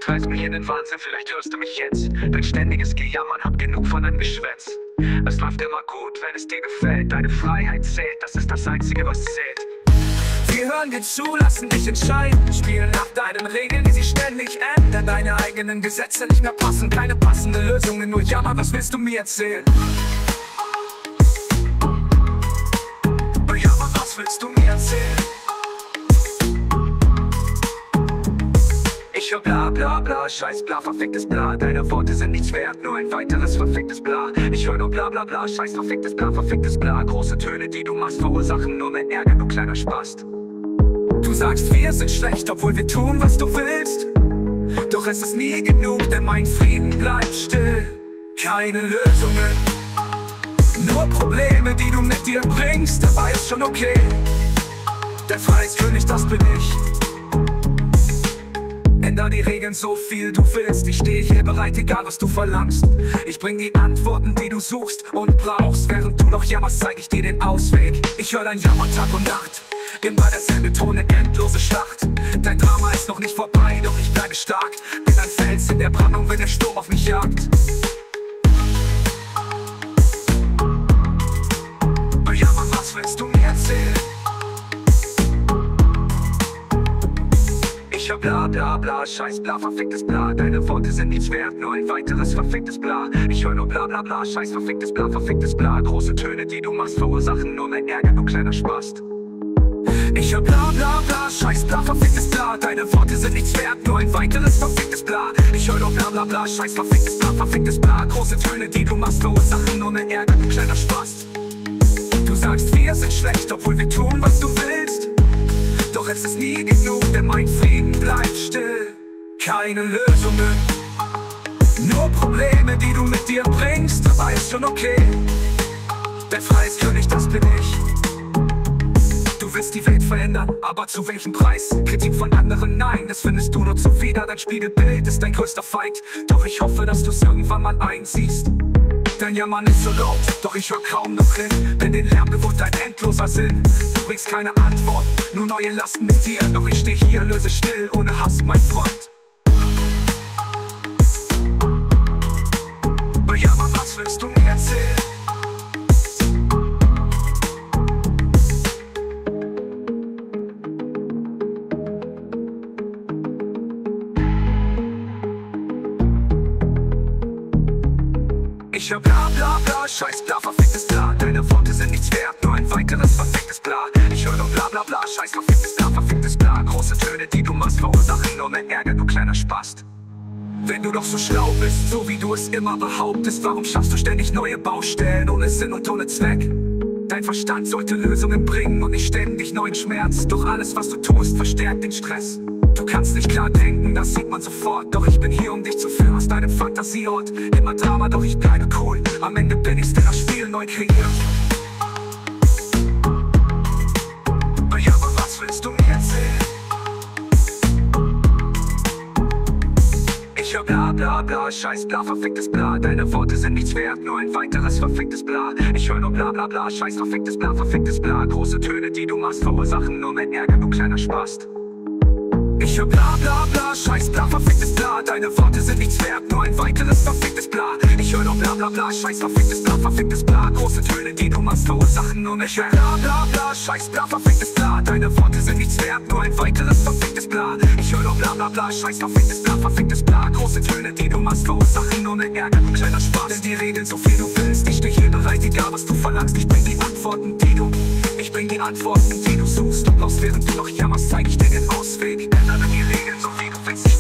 treibst mich in den Wahnsinn, vielleicht hörst du mich jetzt. Dein ständiges Gejammern, hab genug von deinem Geschwätz. Es läuft immer gut, wenn es dir gefällt. Deine Freiheit zählt, das ist das Einzige, was zählt. Wir hören dir zu, lassen dich entscheiden. Spielen nach deinen Regeln, die sich ständig ändern. Deine eigenen Gesetze nicht mehr passen, keine passende Lösungen, nur Jammer, was willst du mir erzählen? Oh Jammer, was willst du mir erzählen? Ich hör bla bla bla, scheiß bla, verficktes bla. Deine Worte sind nichts wert, nur ein weiteres verficktes bla. Ich hör nur bla bla bla, scheiß verficktes bla, verficktes bla. Große Töne, die du machst, verursachen nur mehr Ärger, du kleiner Spast. Du sagst, wir sind schlecht, obwohl wir tun, was du willst. Doch es ist nie genug, denn mein Frieden bleibt still. Keine Lösungen, nur Probleme, die du mit dir bringst. Dabei ist schon okay, der Freiheitskönig, das bin ich. Änder die Regeln so viel du willst. Ich stehe hier bereit, egal was du verlangst. Ich bring die Antworten, die du suchst und brauchst. Während du noch jammerst, zeig ich dir den Ausweg. Ich höre dein Jammer Tag und Nacht. Immer derselbe Ton, eine endlose Schlacht. Dein Drama ist noch nicht vorbei, doch ich bleibe stark. Bin ein Fels in der Brandung, wenn der Sturm auf mich jagt. Oh ja, Mann, was willst du mir erzählen? Ich hör bla bla bla, scheiß bla, verficktes bla. Deine Worte sind nichts wert, nur ein weiteres verficktes bla. Ich hör nur bla bla bla, scheiß verficktes bla, verficktes bla. Große Töne, die du machst, verursachen nur mehr Ärger, du kleiner Spast. Ich hör bla bla bla, scheiß bla, verficktes bla. Deine Worte sind nichts wert, nur ein weiteres verficktes bla. Ich hör nur bla bla bla, scheiß verficktes bla, verficktes bla. Große Töne, die du machst, verursachen nur mehr Ärger, du kleiner Spast. Du sagst, wir sind schlecht, obwohl wir tun, was du willst. Doch es ist nie genug, denn mein Frieden bleibt still. Keine Lösungen, nur Probleme, die du mit dir bringst. Dabei ist schon okay, der Freiheitskönig, das bin ich. Du willst die Welt verändern, aber zu welchem Preis? Kritik von anderen, nein, das findest du nur zuwider. Dein Spiegelbild ist dein größter Feind. Doch ich hoffe, dass du's irgendwann mal einsiehst. Dein Jammern ist so laut, doch ich hör kaum noch hin. Denn den Lärm bewohnt ein endloser Sinn. Du bringst keine Antwort, nur neue Lasten mit dir. Doch ich steh hier, löse still, ohne Hass, mein Freund. Oh ja, Mann, was willst du mir erzählen? Ich hör bla bla bla, scheiß bla, verficktes bla. Deine Worte sind nichts wert, nur ein weiteres verficktes bla. Ich hör nur bla bla bla, scheiß verficktes bla. Große Töne, die du machst, verursachen nur mehr Ärger, du kleiner Spast. Wenn du doch so schlau bist, so wie du es immer behauptest, warum schaffst du ständig neue Baustellen ohne Sinn und ohne Zweck? Dein Verstand sollte Lösungen bringen und nicht ständig neuen Schmerz. Doch alles, was du tust, verstärkt den Stress. Du kannst nicht klar denken, das sieht man sofort. Doch ich bin hier, um dich zu führen aus deinem Fantasieort. Immer Drama, doch ich bleibe cool. Am Ende bin ich's, der das Spiel neu kreiert. Oh ja, aber was willst du mir erzählen? Ich hör bla bla bla, scheiß bla, verficktes bla. Deine Worte sind nichts wert, nur ein weiteres verficktes bla. Ich hör nur bla bla bla, scheiß verficktes bla, verficktes bla. Große Töne, die du machst, verursachen nur mehr Ärger, du kleiner Spast. Ich hör bla bla bla, scheiß bla, verficktes bla. Deine Worte sind nichts wert, nur ein weiteres verficktes bla. Ich hör nur bla bla bla, scheiß verficktes bla. Große Töne, die du machst, verursachen nur mehr Ärger. Bla bla bla, scheiß bla, verficktes bla. Deine Worte sind nichts wert, nur ein weiteres verficktes bla. Ich hör nur bla bla bla, scheiß verficktes bla. Große Töne, die du machst, verursachen nur mehr Ärger, du kleiner Spaß. Denn die Regeln so viel du willst, ich steh hier bereit, egal was du verlangst. Ich bring die Antworten, die du suchst. Und bloß während du noch jammerst, zeig ich dir den Ausweg. Ändere die Regeln so wie du willst.